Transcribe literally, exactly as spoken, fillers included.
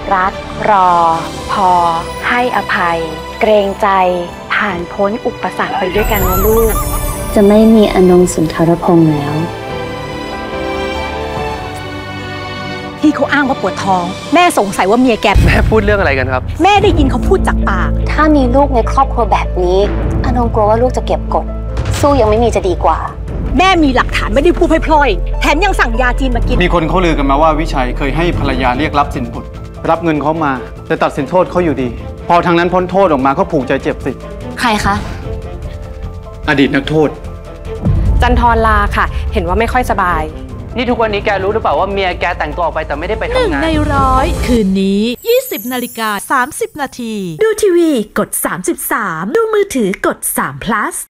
รักรอพอให้อภัยเกรงใจผ่านพ้นอุปสรรคไปด้วยกันนะลูกจะไม่มีอนงสุนทรพงษ์แล้วที่เขาอ้างว่าปวดท้องแม่สงสัยว่าเมียแกแม่พูดเรื่องอะไรกันครับแม่ได้ยินเขาพูดจากปากถ้ามีลูกในครอบครัวแบบนี้อนงกลัวว่าลูกจะเก็บกดสู้ยังไม่มีจะดีกว่าแม่มีหลักฐานไม่ได้พูดพล่อยๆแถมยังสั่งยาจีนมากินมีคนเขาลือกันมาว่าวิชัยเคยให้ภรรยาเรียกรับสินบนรับเงินเขามาแต่ตัดสินโทษเขาอยู่ดีพอทางนั้นพ้นโทษออกมาเขาผูกใจเจ็บสิใครคะอดีตนักโทษจันทร์ลาค่ะเห็นว่าไม่ค่อยสบายนี่ทุกวันนี้แกรู้หรือเปล่าว่าเมียแกแต่งตัวออกไปแต่ไม่ได้ไปทำงานหนึ่งในร้อยคืนนี้ยี่สิบนาฬิกาสามสิบนาทีดูทีวีกดสามสิบสามดูมือถือกดสาม plus